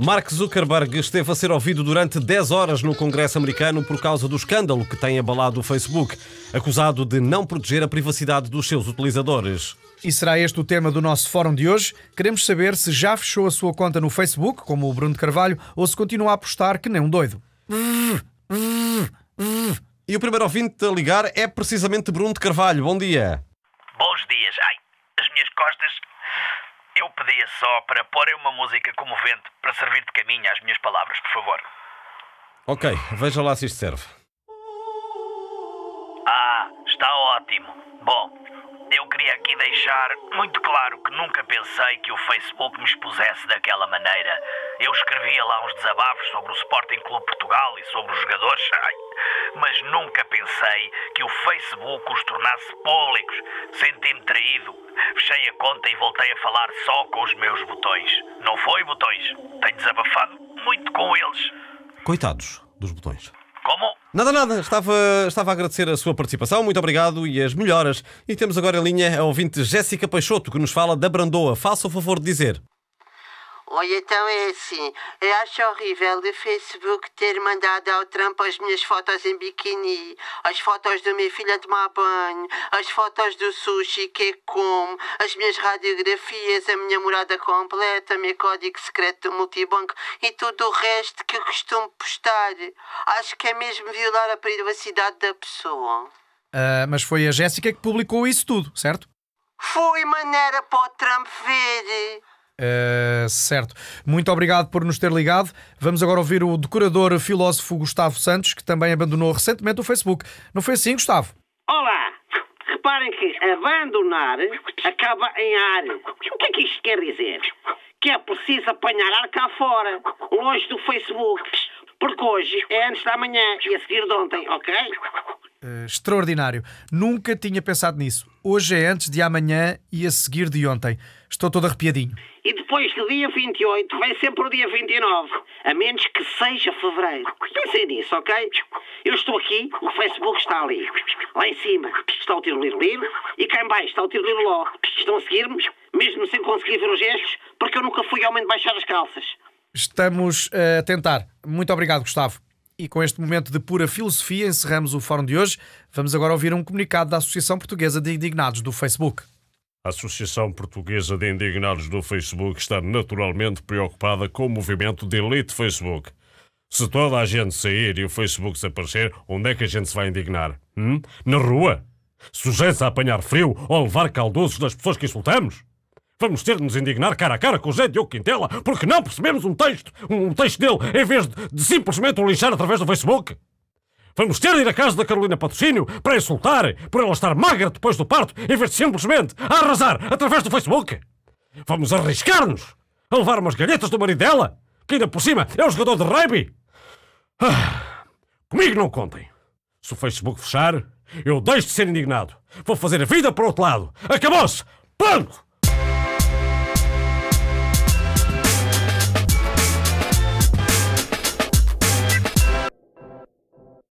Mark Zuckerberg esteve a ser ouvido durante 10 horas no Congresso americano por causa do escândalo que tem abalado o Facebook, acusado de não proteger a privacidade dos seus utilizadores. E será este o tema do nosso fórum de hoje? Queremos saber se já fechou a sua conta no Facebook, como o Bruno de Carvalho, ou se continua a apostar que nem um doido. E o primeiro ouvinte a ligar é precisamente Bruno de Carvalho. Bom dia. Bons dias. Ai, as minhas costas. Eu pedia só para porem uma música comovente para servir de caminho às minhas palavras, por favor. Ok, veja lá se isto serve. Está ótimo. Bom, eu queria aqui deixar muito claro que nunca pensei que o Facebook me expusesse daquela maneira. Eu escrevia lá uns desabafos sobre o Sporting Clube Portugal e sobre os jogadores, mas nunca pensei que o Facebook os tornasse públicos. Senti-me traído. Fechei a conta e voltei a falar só com os meus botões. Não foi, botões? Tenho desabafado muito com eles. Coitados dos botões. Como? Nada. Estava a agradecer a sua participação. Muito obrigado e as melhoras. E temos agora em linha a ouvinte Jéssica Peixoto, que nos fala da Brandoa. Faça o favor de dizer. Olha, então é assim, eu acho horrível o Facebook ter mandado ao Trump as minhas fotos em biquíni, as fotos da minha filha a tomar banho, as fotos do sushi que como, as minhas radiografias, a minha morada completa, o meu código secreto do multibanco e tudo o resto que eu costumo postar. Acho que é mesmo violar a privacidade da pessoa. Mas foi a Jéssica que publicou isso tudo, certo? Foi maneira para o Trump ver. Certo. Muito obrigado por nos ter ligado. Vamos agora ouvir o decorador filósofo Gustavo Santos, que também abandonou recentemente o Facebook. Não foi assim, Gustavo? Olá! Reparem que abandonar acaba em ar. O que é que isto quer dizer? Que é preciso apanhar ar cá fora, longe do Facebook, porque hoje é antes da manhã e a seguir de ontem, ok? Extraordinário. Nunca tinha pensado nisso. Hoje é antes de amanhã e a seguir de ontem. Estou todo arrepiadinho. E depois do dia 28 vem sempre o dia 29, a menos que seja fevereiro. Pensem nisso, ok? Eu estou aqui, o Facebook está ali. Lá em cima está o Tiroliro e cá em baixo está o Tiroliro. Estão a seguir-me, mesmo sem conseguir ver os gestos, porque eu nunca fui homem de baixar as calças. Estamos a tentar. Muito obrigado, Gustavo. E com este momento de pura filosofia encerramos o fórum de hoje. Vamos agora ouvir um comunicado da Associação Portuguesa de Indignados do Facebook. A Associação Portuguesa de Indignados do Facebook está naturalmente preocupada com o movimento Delete Facebook. Se toda a gente sair e o Facebook desaparecer, onde é que a gente se vai indignar? Na rua? Sujeitos a apanhar frio ou levar caldosos das pessoas que insultamos? Vamos ter de nos indignar cara a cara com o José Diogo Quintela porque não percebemos um texto dele em vez de simplesmente o lixar através do Facebook? Vamos ter de ir à casa da Carolina Patrocínio para insultar por ela estar magra depois do parto em vez de simplesmente a arrasar através do Facebook? Vamos arriscar-nos a levar umas galhetas do marido dela, que ainda por cima é um jogador de rugby? Comigo não contem. Se o Facebook fechar, eu deixo de ser indignado. Vou fazer a vida para o outro lado. Acabou-se! Pronto!